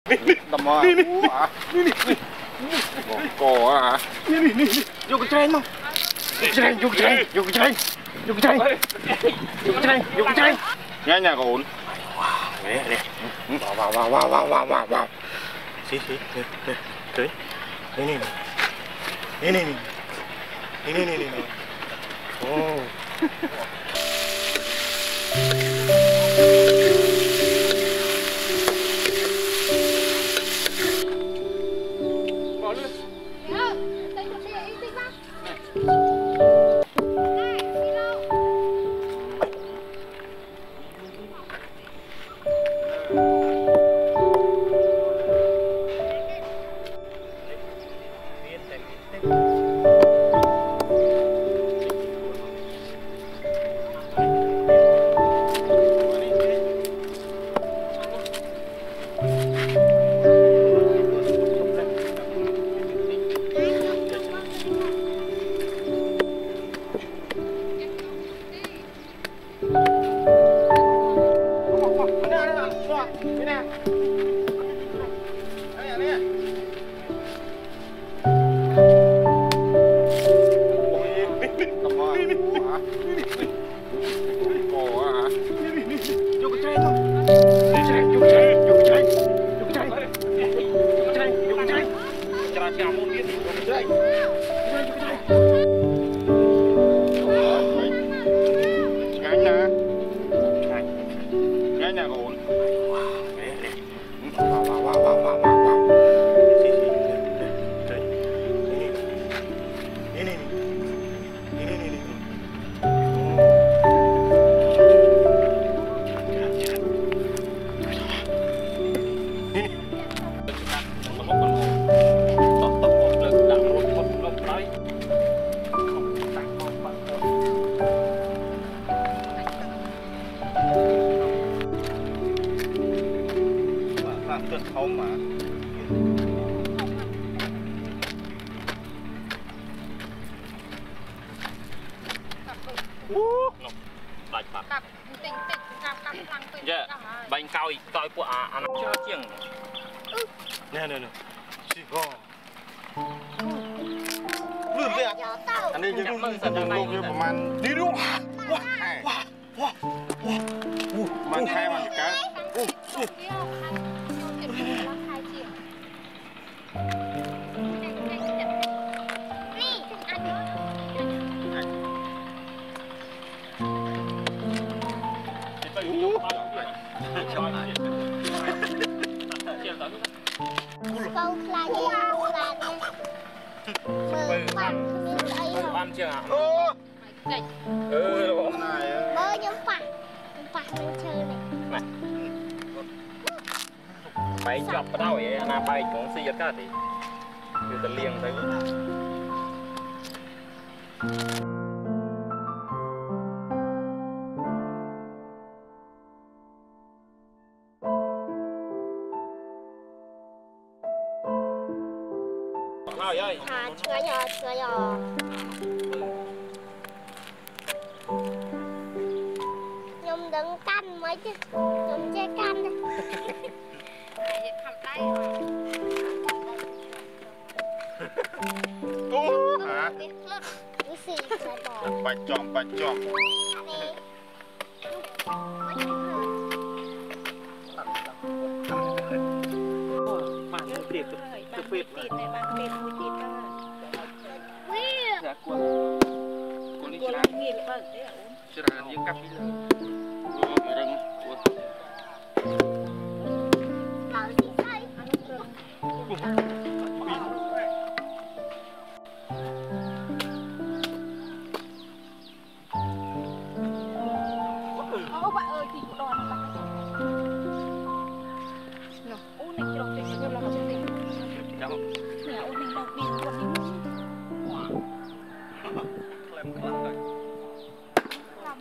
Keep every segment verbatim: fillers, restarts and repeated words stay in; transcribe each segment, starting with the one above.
đầm mò cò hả vô cái trên không vô cái trên vô cái trên vô cái trên vô cái trên vô cái trên vô cái trên nghe nhà ổn nè nè vào vào vào vào vào vào vào vào xí xí tới đây này này này này này này này ô không mà bạch bạch cặp tình tình cặp cặp lăng tình dạ bánh cao cao của à ăn chưa chiêng nè nè nè xì gò lươn vậy anh đi những cái sản phẩm như của man đi luôn wow wow wow wow man khai man cá câu khai gì là mười phần mười ăn chưa ạ? Ừ, bơi nhóm phạt, phạt mình chơi này. Bay chọc vào đâu vậy? Anh bay cũng xì giật cả thì từ từ liền tới. À, chưa nhỏ, chưa nhỏ. Nhung đừng canh mấy chứ, nhung chơi canh đi. Ai cầm tay rồi. Ô, hả? Cái gì phải bỏ. Bạch chòm, bạch chòm. Tiệt tiệt tiệt tiệt này bạn tiệt tiệt tiệt đó. Dạ cuốn cuốn đi ra. Nghiền bẩn đấy ạ. Sẽ là những cặp đi rồi. Rồi cái răng cuốn. Nói gì sai? Ô bạn ơi thì đòn nó bạn. Nó, ô này cái đòn này nó là cái gì? Đâu? Nè ô này đòn đi con đi. Wow. Làm cái rồi. Làm.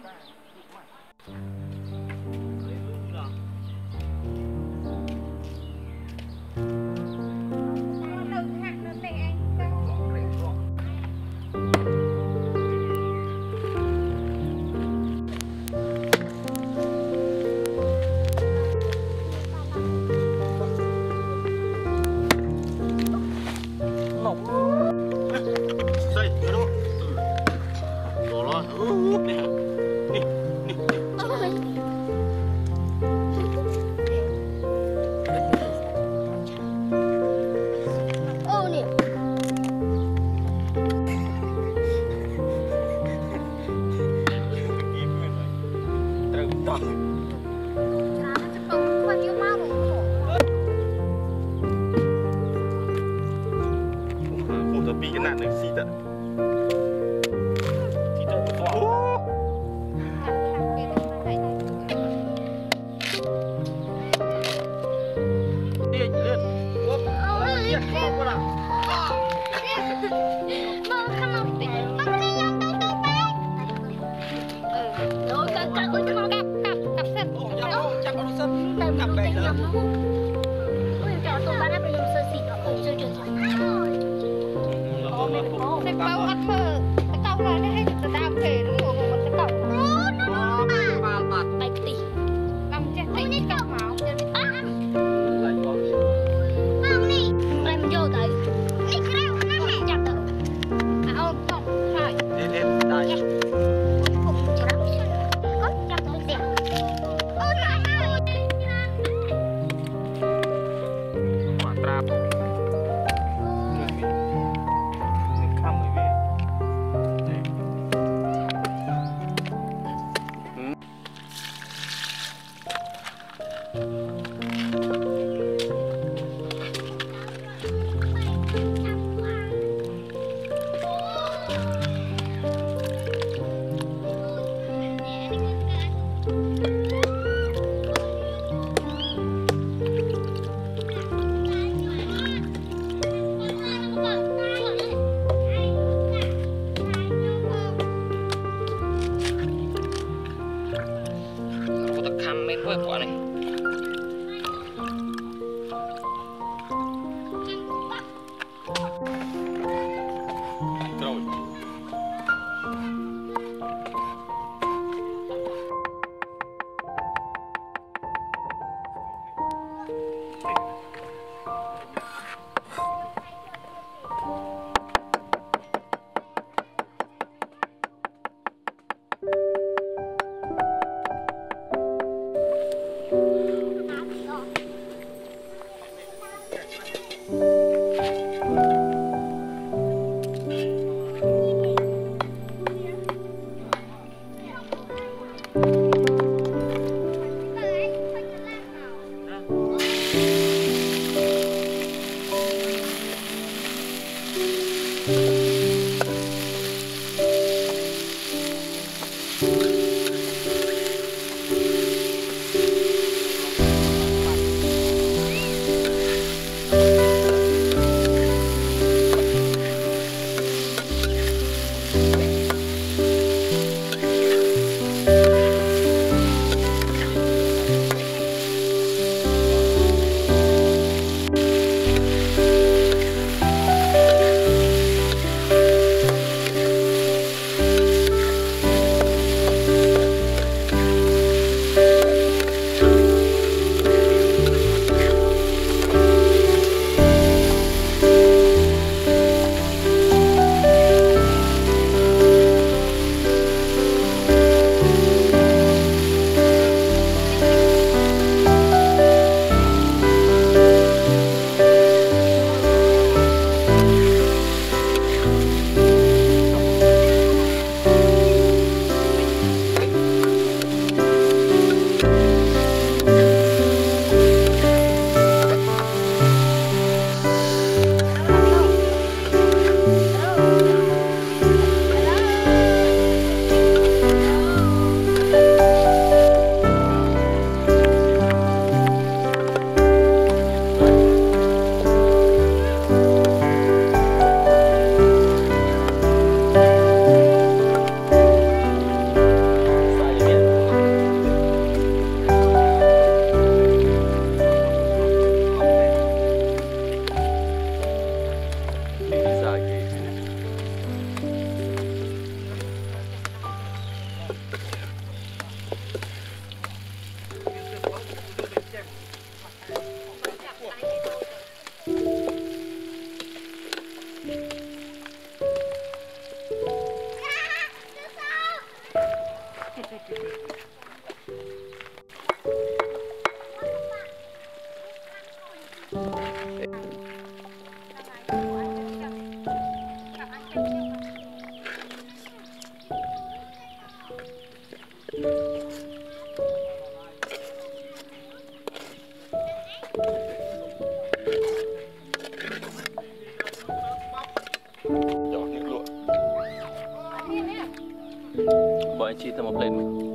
Bọn anh chi thêm một lên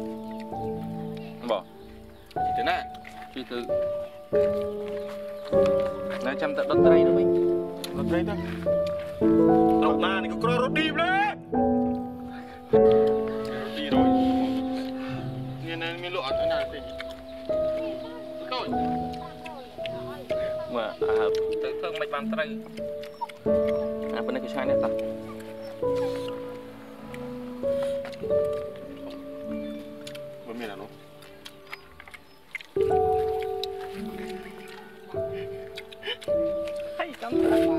anh bỏ thế nào chi từ này trăm tận đất tay nữa mình bật đây thôi. Đọc na này có rốt đi lên. Đi rồi. Nên nên mình lựa thế nào thì. Thôi. Mà à tự thương mạch bàn tay. À bên này cái chai này ta. Bên miền nào nó? Hay cắm.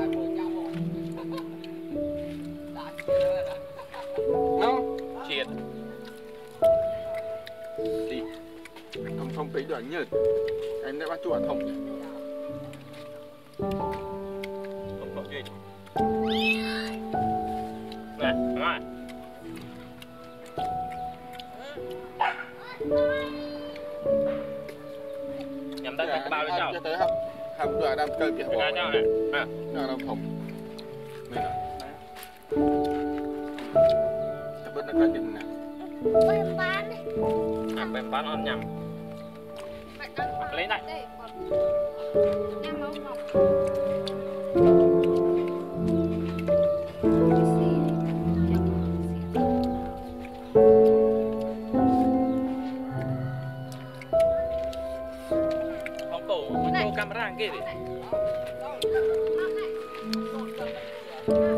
Nó Triệt. đi. Thông thông tí đoạn nhợt. Anh đã bắt chùa thông. Không có gì. Nè, nè. Nhắm tới cái bao lên cháu. Cho tới hầm. Hầm đoạn đam cơ kìa. Cái ra cháu này. À. Đoạn đam thông. Mình à. Tập bớt nó coi chừng nè. Bèm bán đi. À, bèm bán ăn nhầm. Lấy này. Em mau ngọc. Ông tổ, cô camera kia đi.